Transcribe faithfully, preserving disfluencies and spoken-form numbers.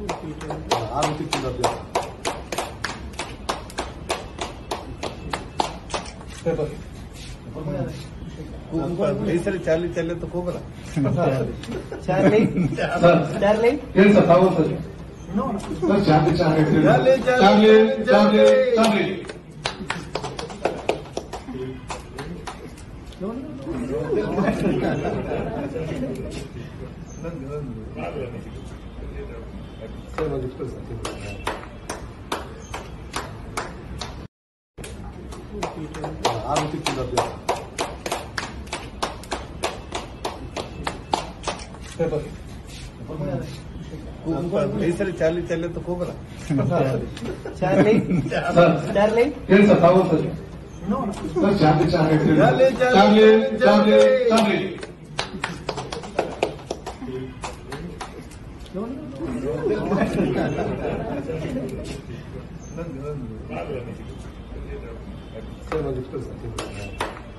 ಆರು ಸಿಕ್ಕಿದ ಈ ಸರಿ ಚಾರ್ಲಿ ಚಾರ್ಲಿ ಅಂತ ಹೋಗಲ್ಲ ಚಾರ್ಲಿ ಚಾರ್ಲಿ ಹೇಳಿ ಸರ್ ತಾವು sir Charlie Charlie Charlie Charlie Charlie ಆರು ಸಿಕ್ಕಿದ ಈ ಸರಿ ಚಾರ್ಲಿ ಚಾರ್ಲಿ ಅಂತ ಹೋಗಲ್ಲ ಚಾರ್ಲಿ ಚಾರ್ಲಿ ಹೇಳಿ ಸರ್ ತಾವು sir Charlie Charlie Charlie Charlie Charlie save